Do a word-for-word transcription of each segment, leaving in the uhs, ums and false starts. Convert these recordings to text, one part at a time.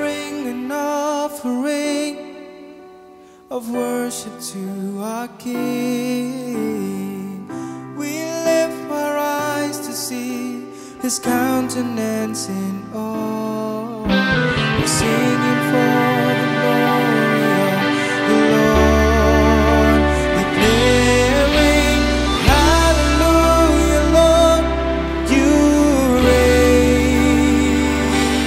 bring an offering of worship to our King. We lift our eyes to see His countenance in awe. We're singing for the glory of the Lord, declaring, hallelujah, Lord, you reign.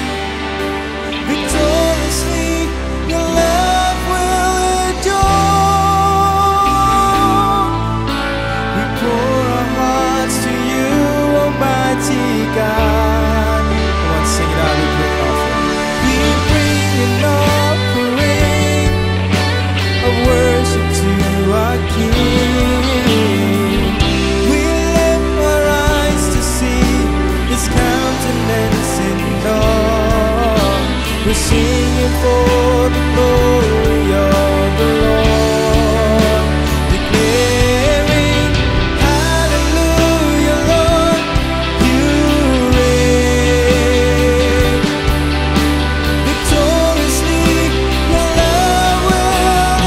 Victoriously, your love will endure. We pour our hearts to you, Almighty God. Come on, sing it out, we bring an offering. We bring an offering of worship to our King. We lift our eyes to see His countenance in awe. We're singing for the glory of the Lord, declaring, hallelujah, Lord, you reign. Victoriously, your love will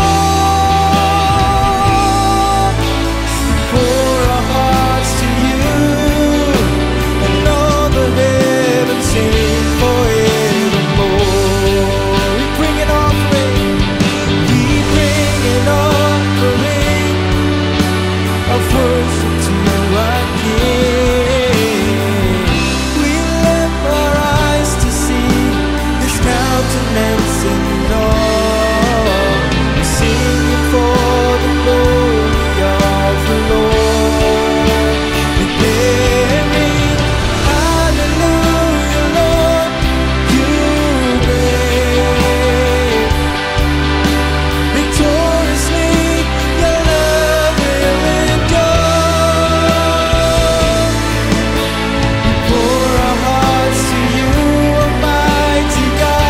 endure. We pour our hearts to you, and all the heavens sing forevermore. We bring an offering, we bring an offering of worship to our King. We lift our eyes to see His countenance in awe. We're singing for the glory of the Lord, declaring, hallelujah, Lord, you reign. Victoriously, your love will endure. We pour our hearts to you, Almighty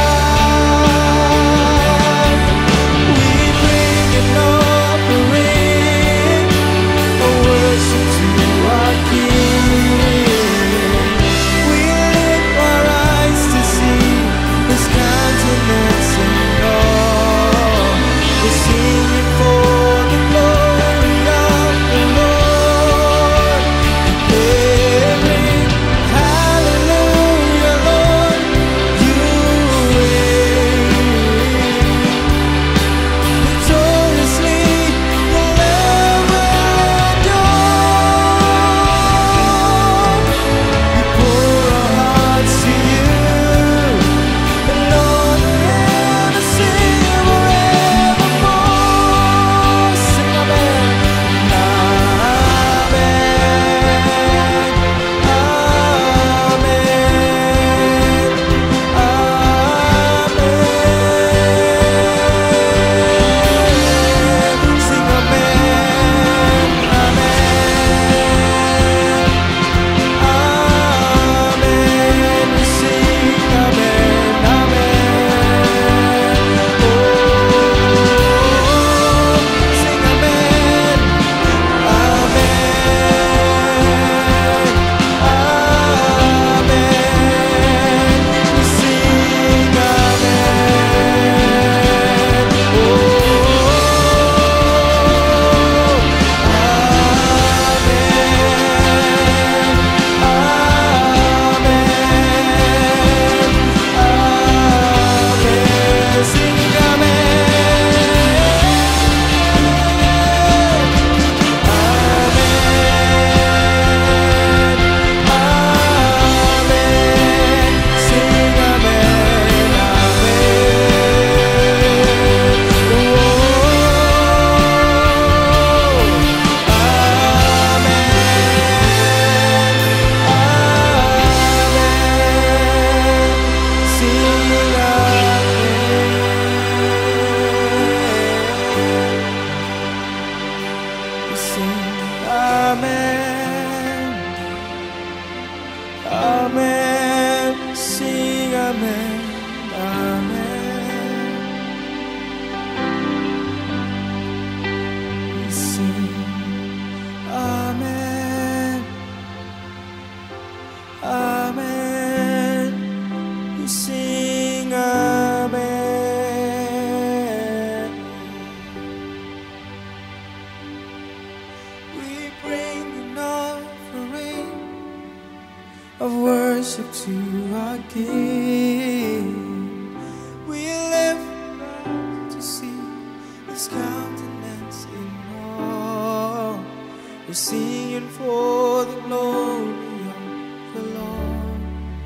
God. We bring an offering of worship to our King. We lift our eyes to see His countenance in awe. We're singing for the glory of the Lord, declaring, hallelujah, Lord, you reign. Victoriously, your love will endure. We pour our hearts to you, and Lord, never sing forevermore. Sing amen, amen, amen, amen. Sing amen, amen, amen. We sing amen, amen. Oh, sing amen, amen, amen. We sing amen. Oh, amen. Sing amen, amen. We sing amen, amen. We sing amen. worship to our King. We lift up to see His countenance in awe. We're singing for the glory of the Lord,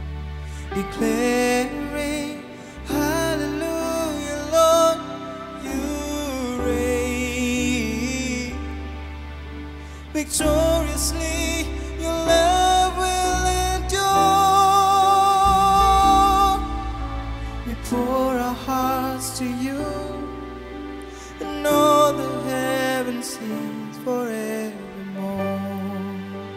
declaring, Hallelujah, Lord, You reign. Victoriously, Your love will endure. We pour our hearts to You, and all the heavens sings forevermore.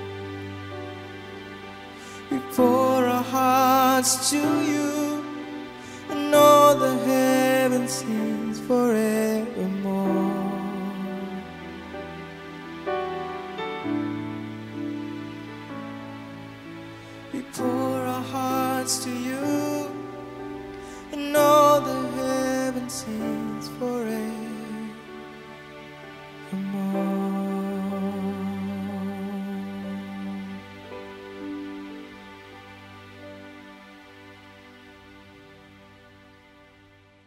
We pour our hearts to You, and all the heavens sings forevermore. We pour our hearts to You,